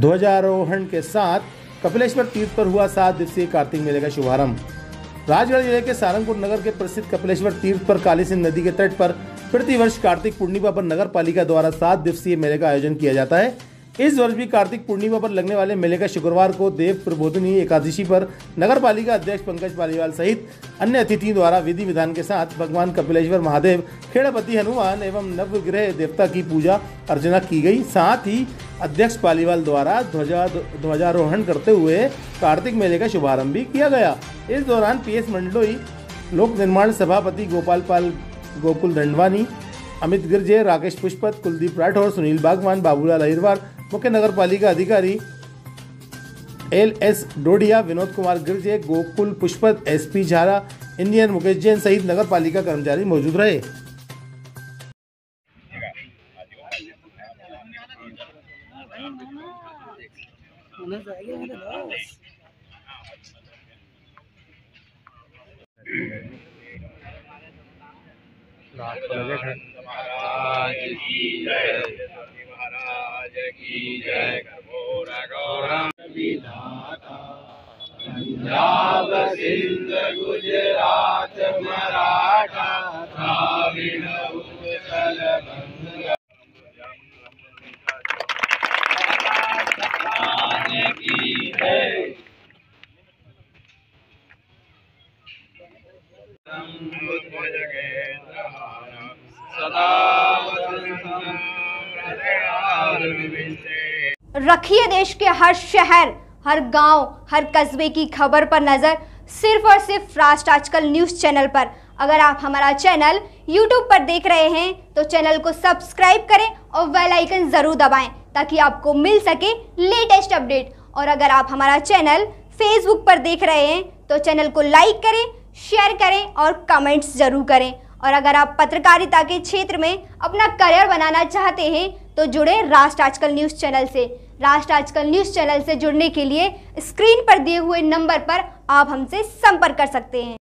ध्वजारोहण के साथ कपिलेश्वर तीर्थ पर हुआ 7 दिवसीय कार्तिक मेले का शुभारंभ। राजगढ़ जिले के सारंगपुर नगर के प्रसिद्ध कपिलेश्वर तीर्थ पर काली सिंध नदी के तट पर प्रतिवर्ष कार्तिक पूर्णिमा पर नगर पालिका द्वारा 7 दिवसीय मेले का आयोजन किया जाता है। इस वर्ष भी कार्तिक पूर्णिमा पर लगने वाले मेले का शुक्रवार को देव प्रबोधिनी एकादशी पर नगर पालिका अध्यक्ष पंकज पालीवाल सहित अन्य अतिथियों द्वारा विधि विधान के साथ भगवान कपिलेश्वर महादेव, खेड़पति हनुमान एवं नवग्रह देवता की पूजा अर्चना की गई। साथ ही अध्यक्ष पालीवाल द्वारा ध्वजारोहण करते हुए कार्तिक मेले का शुभारंभ भी किया गया। इस दौरान PS मंडलोई, लोक निर्माण सभापति गोपाल पाल गोकुल दंडवानी, अमित गिरजे, राकेश पुष्पत, कुलदीप राठौर, सुनील बागवान, बाबूलाल अहिरवार, मुख्य नगर पालिका अधिकारी LS Dodiya, Vinod Kumar Girje, Gokul Pushpat, SP Jhara, engineer Mukesh Jain सहित नगर पालिका कर्मचारी मौजूद रहे। महाराज की जय। गौरम विधाता पंजाब सिंध गुजरात मराठा द्राविड़ उत्कल बंग की जय। रखिए देश के हर शहर, हर गांव, हर कस्बे की खबर पर नजर सिर्फ और सिर्फ राष्ट्र आजकल न्यूज चैनल पर। अगर आप हमारा चैनल YouTube पर देख रहे हैं तो चैनल को सब्सक्राइब करें और बेल आइकन जरूर दबाएं ताकि आपको मिल सके लेटेस्ट अपडेट। और अगर आप हमारा चैनल Facebook पर देख रहे हैं तो चैनल को लाइक करें, शेयर करें और कमेंट्स जरूर करें। और अगर आप पत्रकारिता के क्षेत्र में अपना करियर बनाना चाहते हैं तो जुड़े राष्ट्र आजकल न्यूज़ चैनल से। राष्ट्र आजकल न्यूज़ चैनल से जुड़ने के लिए स्क्रीन पर दिए हुए नंबर पर आप हमसे संपर्क कर सकते हैं।